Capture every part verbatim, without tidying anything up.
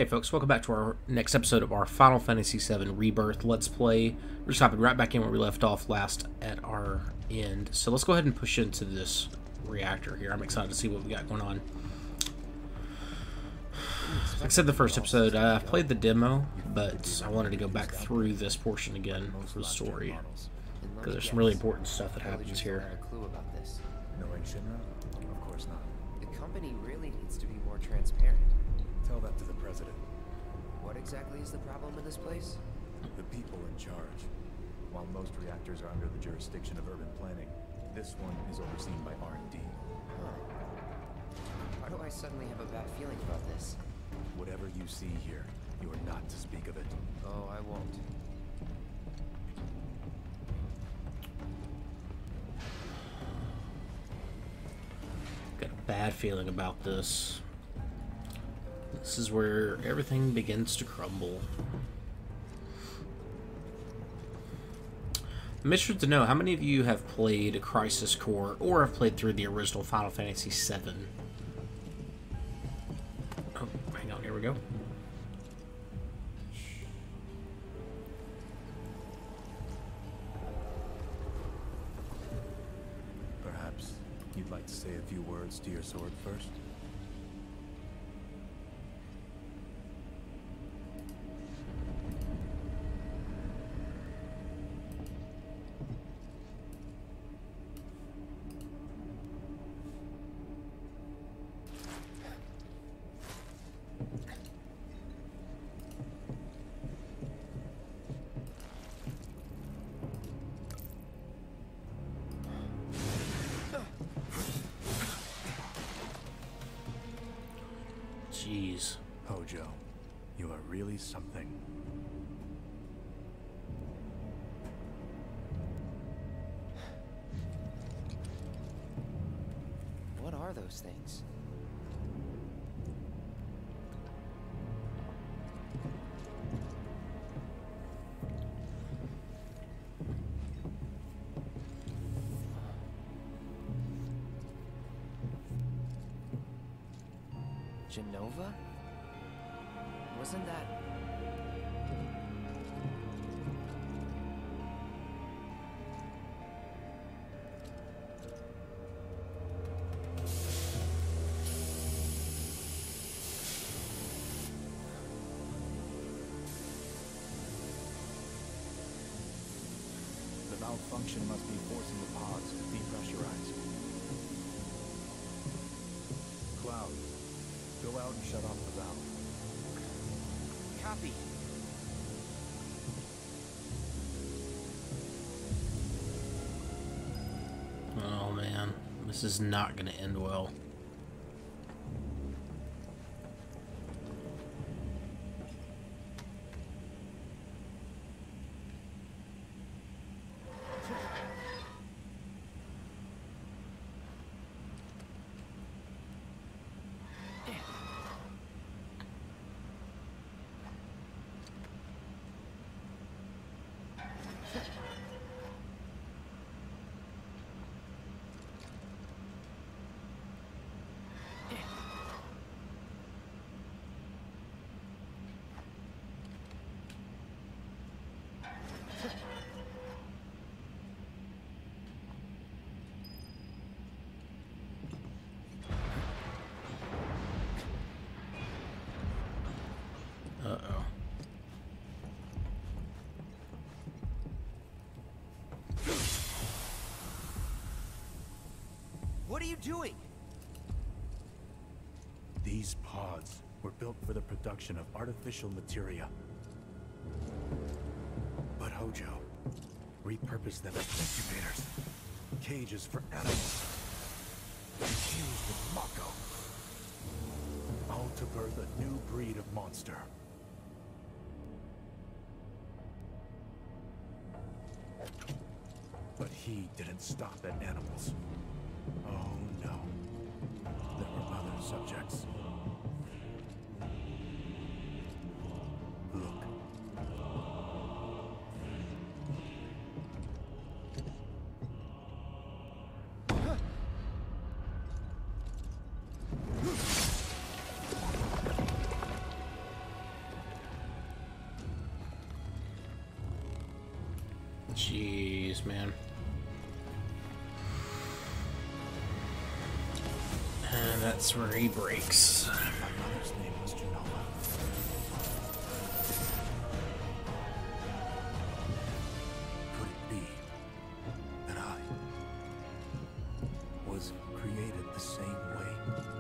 Hey folks, welcome back to our next episode of our Final Fantasy seven Rebirth Let's Play. We're just hopping right back in where we left off last at our end. So let's go ahead and push into this reactor here. I'm excited to see what we got going on. Like I said in the first episode, I played the demo, but I wanted to go back through this portion again for the story. Because there's some really important stuff that happens here. Knowing Shinra? Of course not. The company really needs to be more transparent. Tell that to the president. What exactly is the problem in this place? The people in charge. While most reactors are under the jurisdiction of urban planning, this one is overseen by R and D. Huh. Why do I suddenly have a bad feeling about this? Whatever you see here, you are not to speak of it. Oh, I won't. Got a bad feeling about this. This is where everything begins to crumble. I'm interested to know how many of you have played Crisis Core or have played through the original Final Fantasy seven. Oh, hang on, here we go. Perhaps you'd like to say a few words to your sword first? Jeez. Hojo, you are really something. What are those things? Genova? Wasn't that... The malfunction must be forcing the pods to depressurize. Cloud, go out and shut off the valve. Copy. Oh man, this is not going to end well. Uh-oh. What are you doing? These pods were built for the production of artificial materia. But Hojo repurposed them as incubators, cages for animals, infused with Mako, all to birth a new breed of monster. But he didn't stop at animals. Oh no. There were other subjects. Look. Jeez, man. And that's where he breaks. My mother's name was Junola. Could it be that I was created the same way?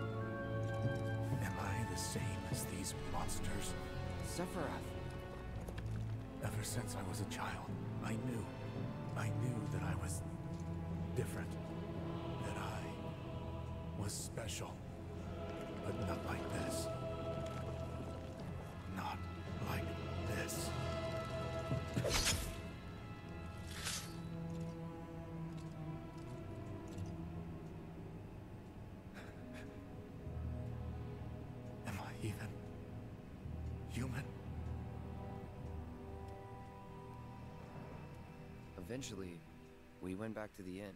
Am I the same as these monsters? Sephiroth. Ever since I was a child, I knew, I knew that I was different, that I was special, but not like this. Not like this. Am I even human? Eventually, we went back to the inn.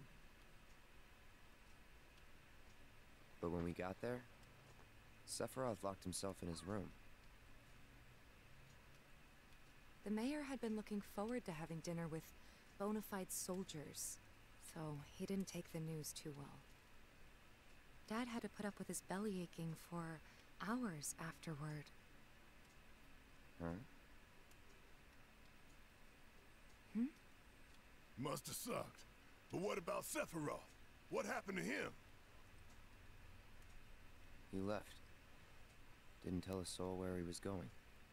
But when we got there, Sephiroth locked himself in his room. The mayor had been looking forward to having dinner with bona fide soldiers, so he didn't take the news too well. Dad had to put up with his belly aching for hours afterward. Huh? Hmm? Must have sucked. But what about Sephiroth? What happened to him? He left. Didn't tell a soul where he was going.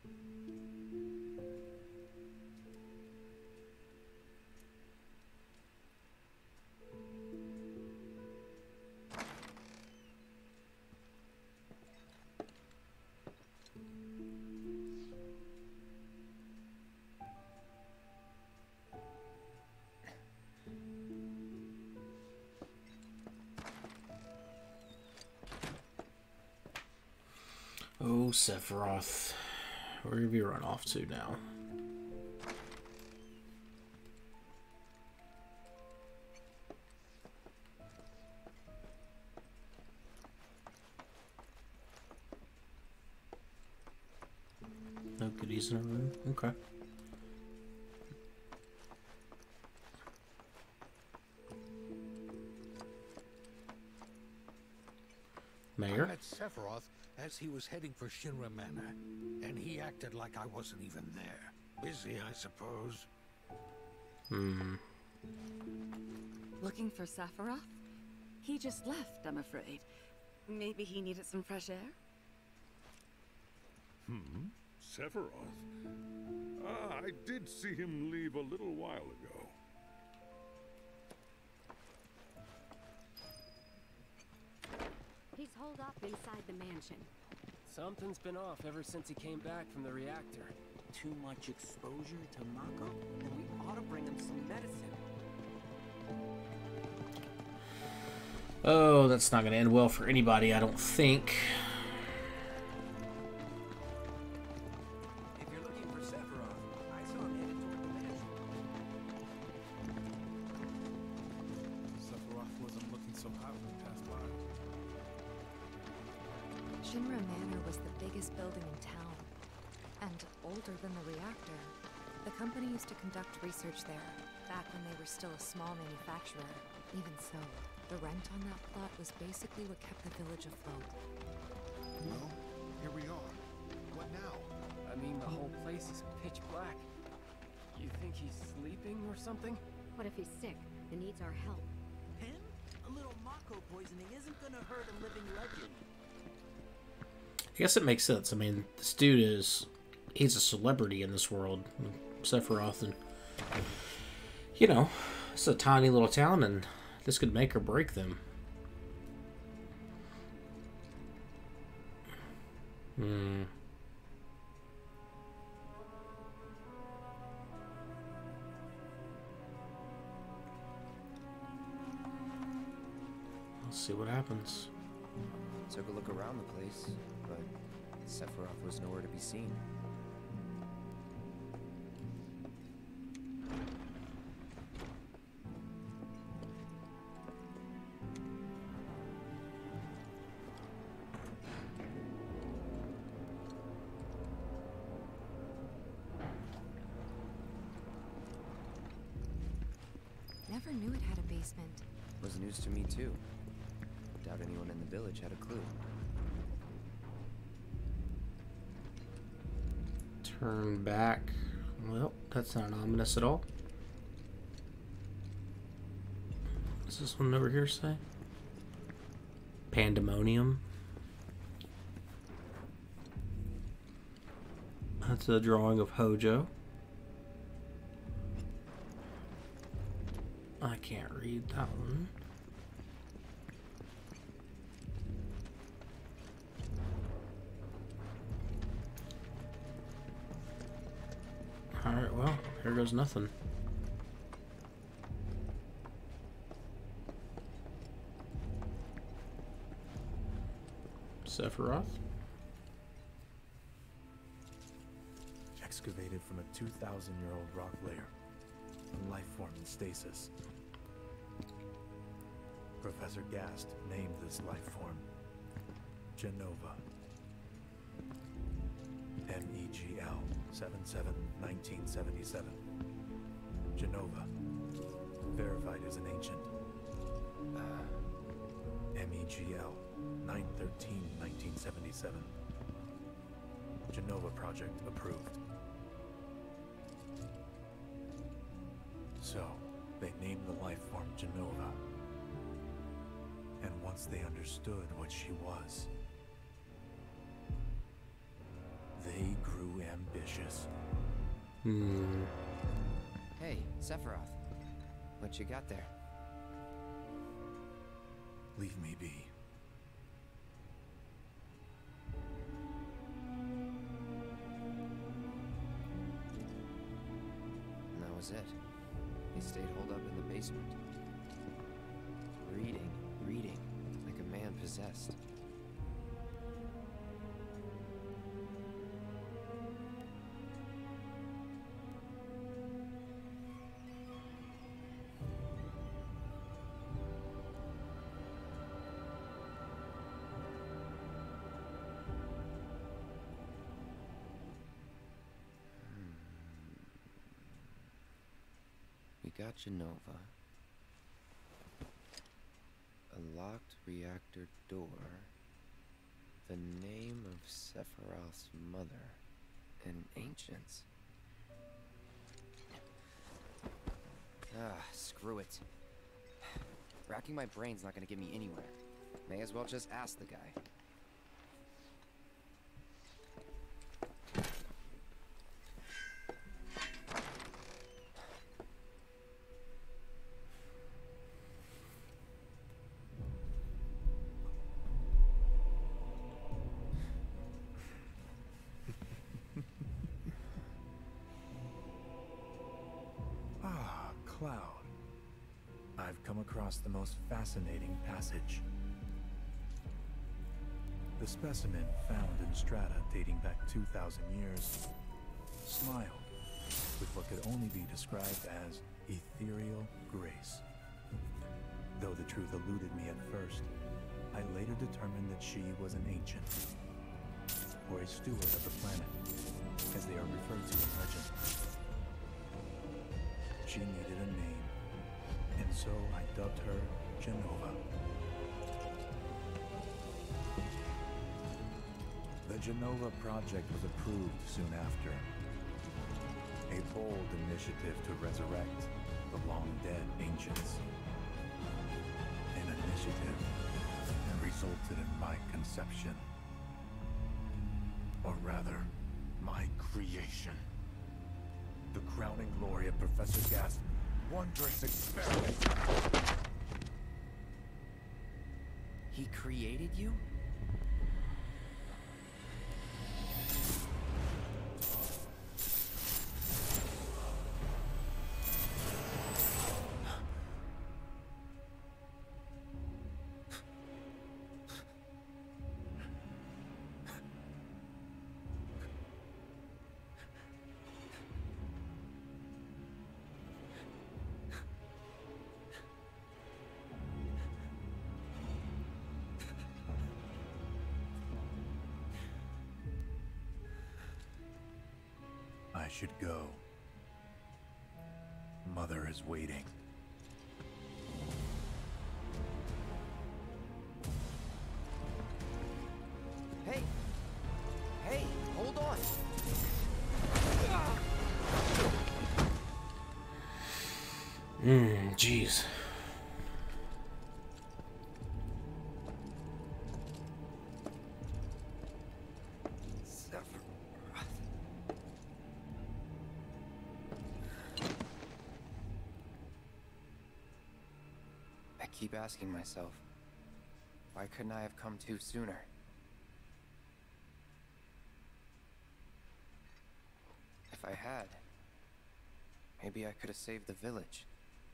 Oh, Sephiroth. Where have you run off to now? No goodies in a room? Okay. Mayor? I met Sephiroth as he was heading for Shinra Manor, and he acted like I wasn't even there. Busy, I suppose. Hmm. Looking for Sephiroth? He just left, I'm afraid. Maybe he needed some fresh air? Hmm? Sephiroth? Ah, I did see him leave a little while ago. He's holed up inside the mansion. Something's been off ever since he came back from the reactor. Too much exposure to Mako? Then we ought to bring him some medicine. Oh, that's not going to end well for anybody, I don't think. If you're looking for Sephiroth, I saw him headed toward the mansion. Sephiroth wasn't looking so hot when he passed by. Shinra Manor was the biggest building in town, and older than the reactor. The company used to conduct research there, back when they were still a small manufacturer. Even so, the rent on that plot was basically what kept the village afloat. Well, here we are. What now? I mean, the whole place is pitch black. You think he's sleeping or something? What if he's sick and needs our help? Him? A little Mako poisoning isn't gonna hurt a living legend. I guess it makes sense. I mean, this dude is... he's a celebrity in this world. Sephiroth, and... you know, it's a tiny little town, and this could make or break them. Hmm. Let's see what happens. Took a look around the place, but Sephiroth was nowhere to be seen. never knew it had a basement. Was news to me too. Doubt anyone in the village had a clue. Turn back. Well, that's not ominous at all. What's this one over here say? Pandemonium. That's a drawing of Hojo. I can't read that one. Alright, well, here goes nothing. Sephiroth? Excavated from a two thousand year old rock layer. A life form in stasis. Professor Gast named this life form Genova. M E G L seven seven nineteen seventy-seven. Genova. Verified as an ancient. Uh, M E G L nine thirteen nineteen seventy-seven. Genova project approved. So, they named the life form Genova. And once they understood what she was, they grew ambitious. Hmm. Hey, Sephiroth. What you got there? Leave me be. And that was it. He stayed holed up in the basement. Reading, reading, like a man possessed. We got Genova. A locked reactor door. The name of Sephiroth's mother. And ancients. Ah, screw it. Racking my brain's not gonna get me anywhere. May as well just ask the guy. Cloud. I've come across the most fascinating passage. The specimen found in strata dating back two thousand years smiled with what could only be described as ethereal grace. Though the truth eluded me at first, I later determined that she was an ancient, or a steward of the planet, as they are referred to in legend. She needed a name, and so I dubbed her Genova. The Genova project was approved soon after. A bold initiative to resurrect the long-dead ancients. An initiative that resulted in my conception. Or rather, my creation. The crowning glory of Professor Gast's wondrous experiment. He created you? I should go. Mother is waiting. Mmm, jeez. I keep asking myself, why couldn't I have come to sooner? If I had, maybe I could have saved the village.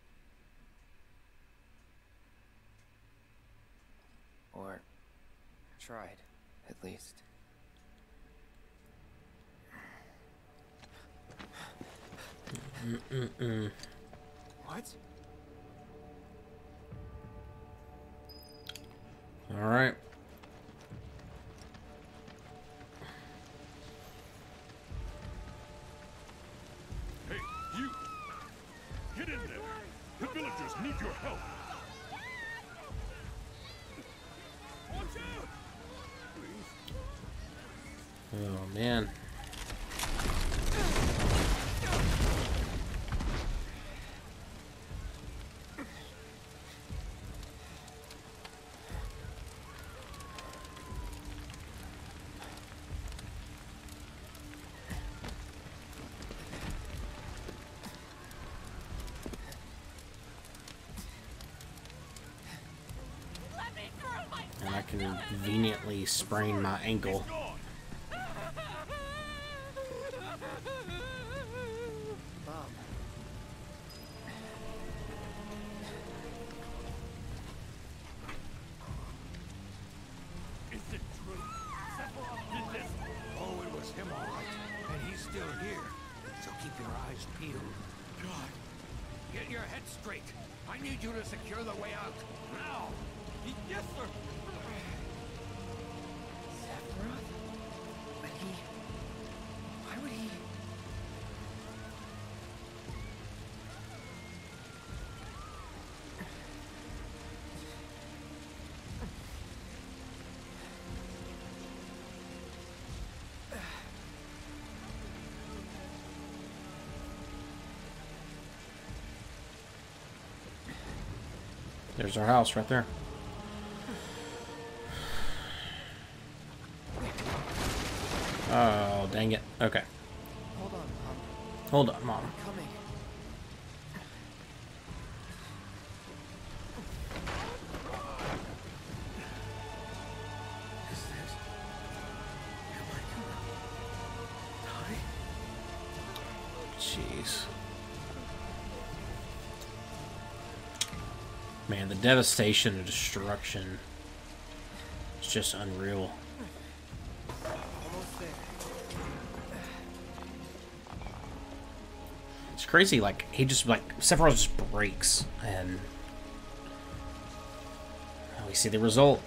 Or tried, at least. Mm-mm-mm. What? All right. Hey, you! Get in there! The villagers need your help! Watch out! Please. Oh, man. And I can conveniently sprain my ankle. Mom. Is it true? Sephiroth did this? Oh, it was him, all right. And he's still here. So keep your eyes peeled. God. Get your head straight. I need you to secure the way out. Now. Yes, sir. Sephiroth? But he... Why would he... There's our house right there. Oh, dang it. Okay. Hold on, Mom. Hold on, Mom. I'm coming. Is this? Am I gonna die? Jeez. Man, the devastation and destruction is just unreal. Almost there. It's crazy, like, he just, like, Sephiroth just breaks, and we see the result.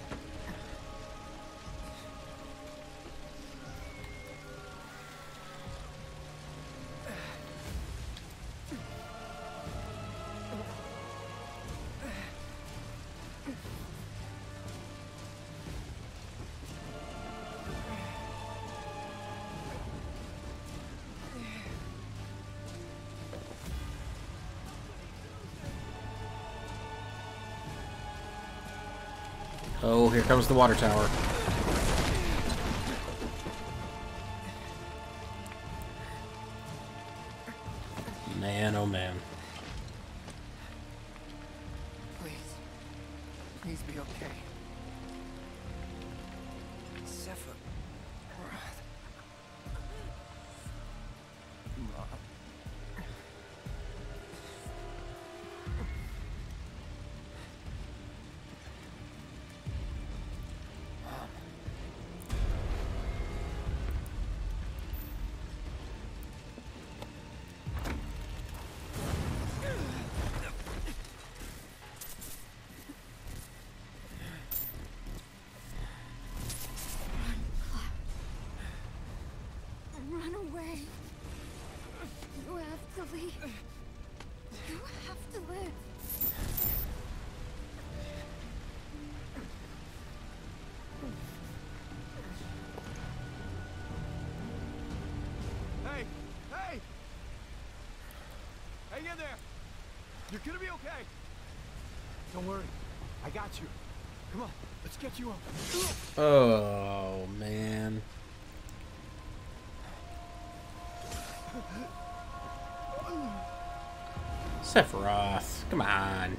Oh, here comes the water tower. Man, oh man. Please. Please be okay. Sephiroth. Mom. Run away. You have to leave. You have to live. Hey! Hey! Hang in there! You're gonna be okay. Don't worry. I got you. Come on, let's get you up. Oh, man. Sephiroth, come on.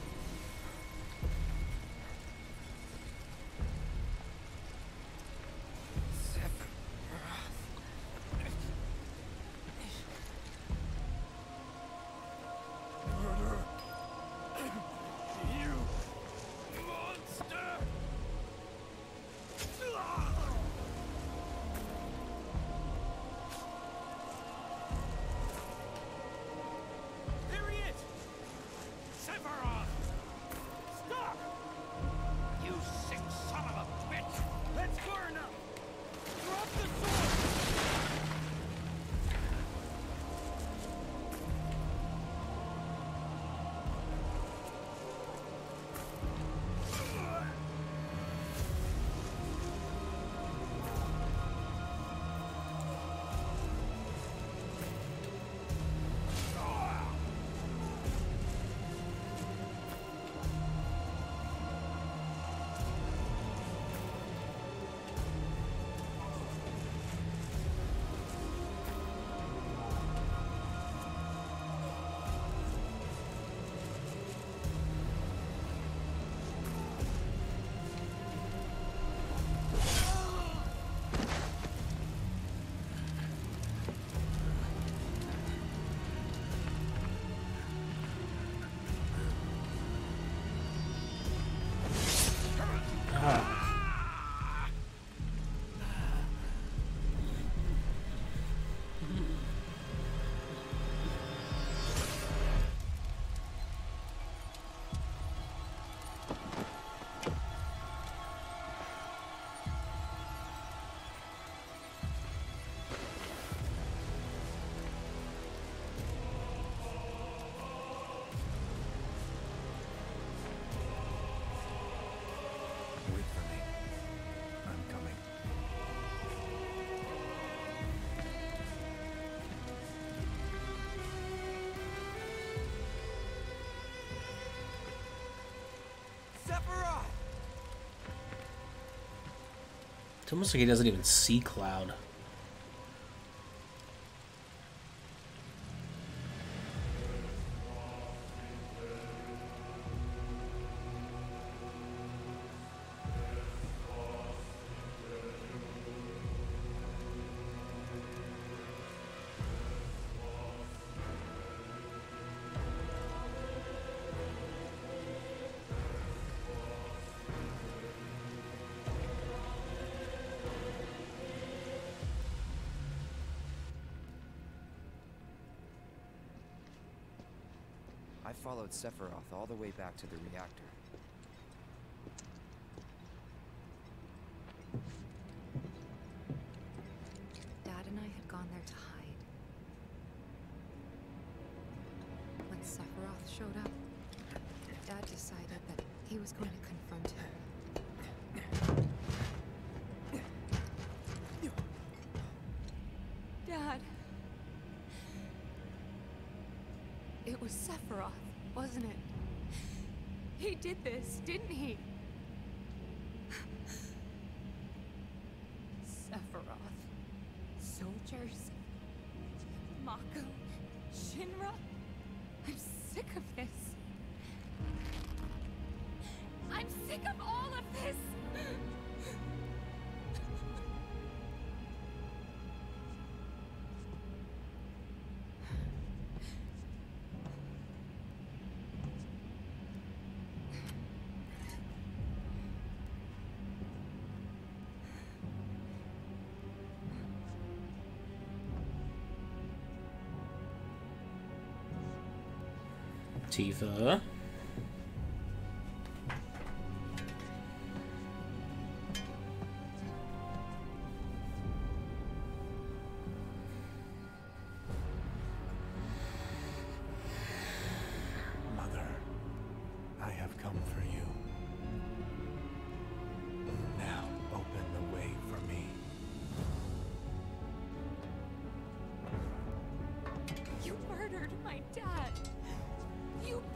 Wait for me. I'm coming. Sephiroth! It's almost like he doesn't even see Cloud. I followed Sephiroth all the way back to the reactor. Dad and I had gone there to hide. When Sephiroth showed up, Dad decided that he was going to confront him. Dad! It was Sephiroth, wasn't it? He did this, didn't he? Sephiroth. Soldiers. Mako. Shinra. I'm sick of this. I'm sick of all of this! Tifa. Mother, I have come for you. Now open the way for me. You murdered my dad! You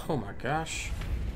Oh my gosh.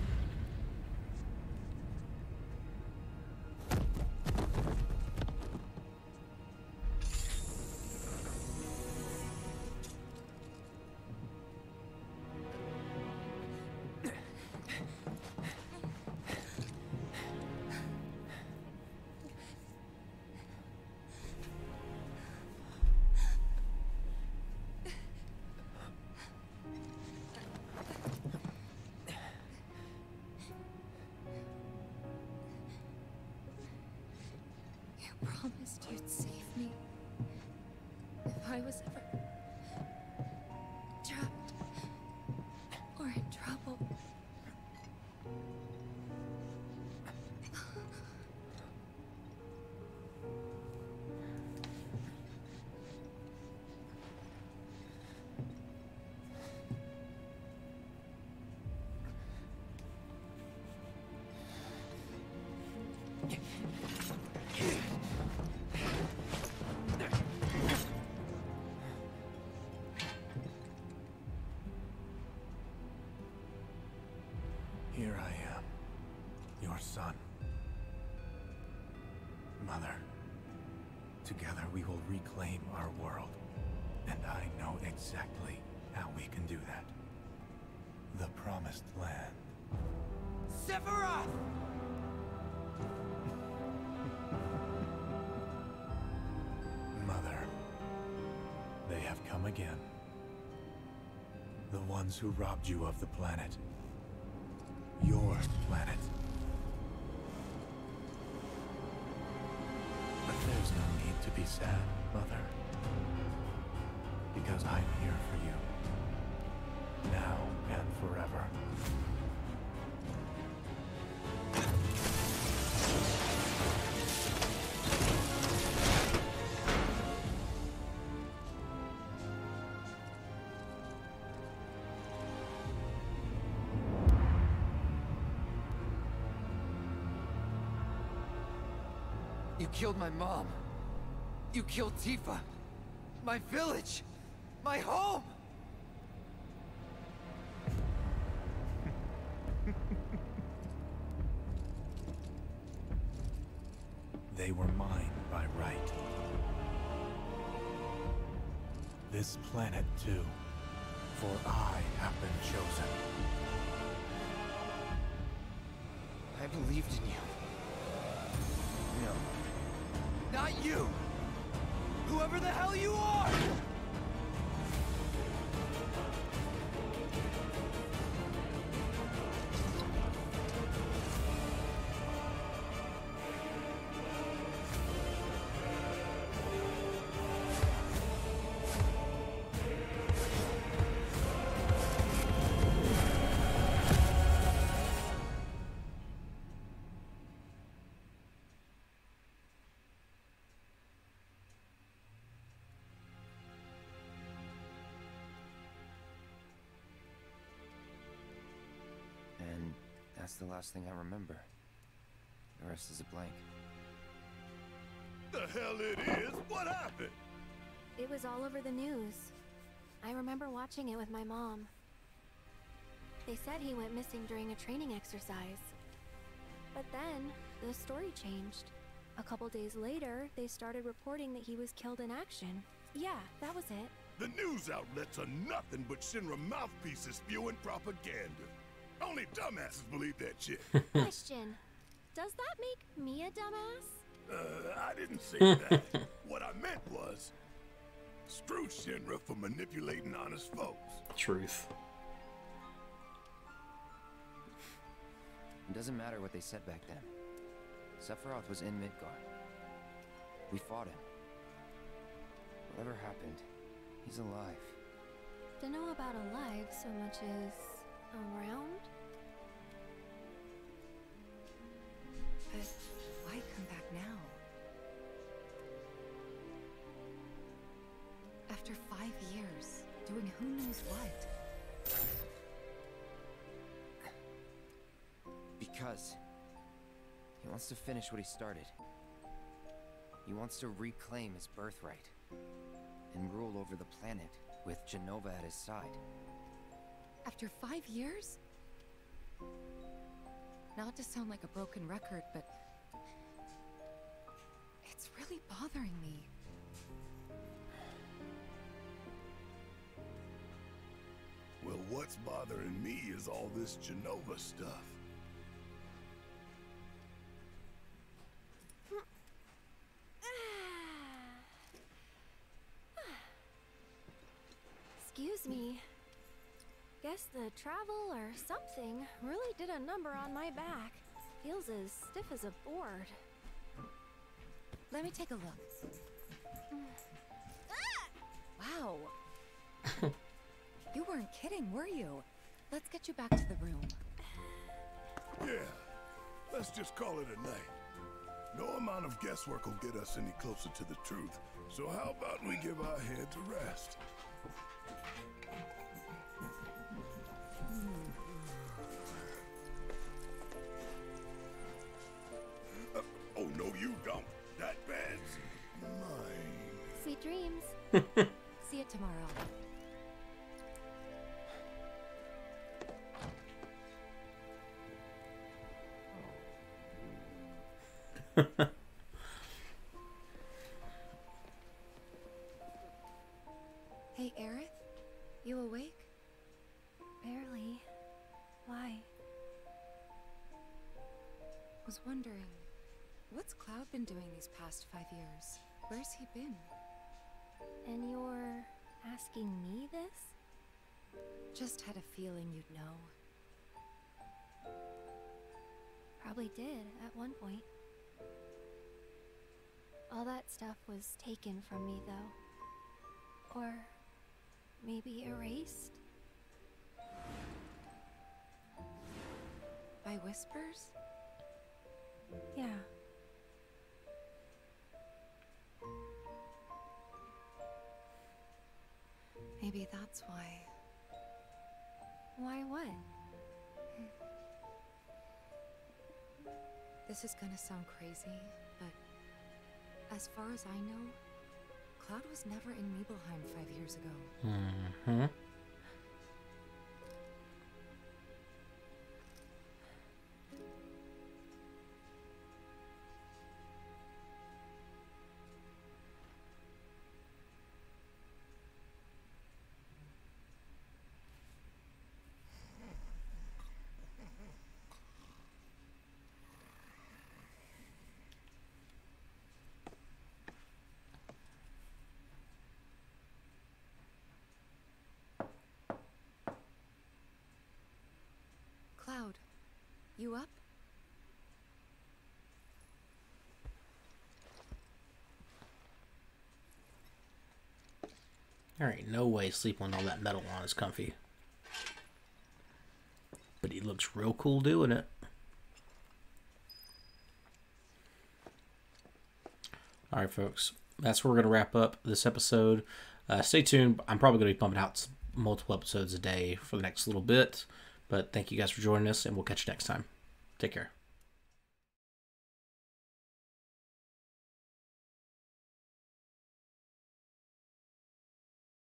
You promised you'd save me if I was ever trapped or in trouble. Here I am, your son. Mother, together we will reclaim our world. And I know exactly how we can do that. The Promised Land. Sephiroth! Mother, they have come again. The ones who robbed you of the planet. Your planet. But there's no need to be sad, Mother. Because I'm here for you. Now and forever. You killed my mom. You killed Tifa. My village. My home. They were mine by right. This planet too, for I have been chosen. I believed in you. No. Not you! Whoever the hell you are! And that's the last thing I remember. The rest is a blank. The hell it is? What happened? It was all over the news. I remember watching it with my mom. They said he went missing during a training exercise. But then, the story changed. A couple days later, they started reporting that he was killed in action. Yeah, that was it. The news outlets are nothing but Shinra mouthpieces spewing propaganda. Only dumbasses believe that shit. Question. Does that make me a dumbass? Uh, I didn't say that. What I meant was, screw Shinra for manipulating honest folks. Truth. It doesn't matter what they said back then. Sephiroth was in Midgar. We fought him. Whatever happened, he's alive. To know about alive so much as around? But why come back now? After five years, doing who knows what? Because he wants to finish what he started. He wants to reclaim his birthright and rule over the planet with Genova at his side. After five years? Not to sound like a broken record, but it's really bothering me. Well, what's bothering me is all this Genova stuff. Excuse me. Guess the travel or something really did a number on my back. Feels as stiff as a board. Let me take a look. Wow. You weren't kidding, were you? Let's get you back to the room. Yeah, let's just call it a night. No amount of guesswork will get us any closer to the truth. So how about we give our heads a rest? Uh, oh, no, you don't. That bed's mine. Sweet dreams. See you tomorrow. Hey, Aerith? You awake? Barely. Why? Was wondering, what's Cloud been doing these past five years? Where's he been? And you're asking me this? Just had a feeling you'd know. Probably did at one point. All that stuff was taken from me, though. Or maybe erased? By whispers? Yeah. Maybe that's why. Why what? This is gonna sound crazy, but as far as I know, Cloud was never in Nibelheim five years ago. Mm-hmm. Cloud, you up? There ain't no way sleeping with all that metal on is comfy. But he looks real cool doing it. Alright, folks. That's where we're going to wrap up this episode. Uh, stay tuned. I'm probably going to be pumping out multiple episodes a day for the next little bit. But thank you guys for joining us, and we'll catch you next time. Take care.